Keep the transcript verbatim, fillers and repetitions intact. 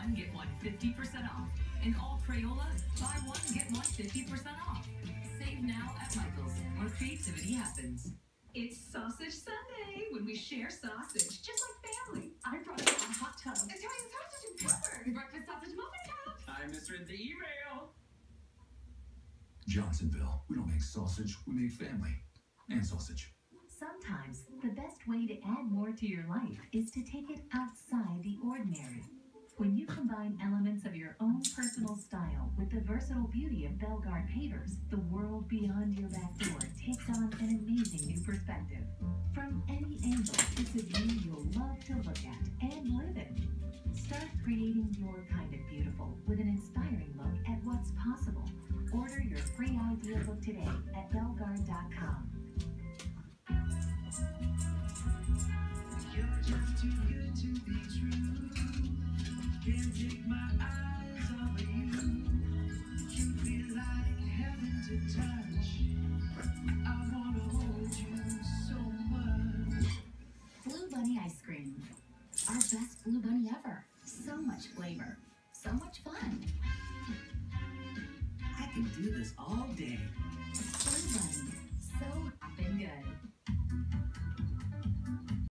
one, get one fifty percent off. And all Crayola, buy one, get one fifty percent off. Save now at Michael's, where creativity happens. It's Sausage Sunday, when we share sausage, just like family. I brought it on a hot tub. Italian sausage and pepper. Breakfast sausage muffin cups. I'm Mister The E-Rail. Johnsonville. We don't make sausage, we make family. And sausage. Sometimes, the best way to add more to your life is to take it outside the ordinary. When you combine elements of your own personal style with the versatile beauty of Belgard pavers, the world beyond your back door takes on an amazing new perspective. From any angle, it's a view you'll love to look at and live in. Start creating your kind of beautiful with an inspiring look at what's possible. Order your free idea book today at belgard dot com. You're just too good to be true. Can't take my eyes off of you. You feel like heaven to touch. I wanna hold you so much. Blue Bunny ice cream. Our best Blue Bunny ever. So much flavor. So much fun. I can do this all day. Blue Bunny. So hot and good.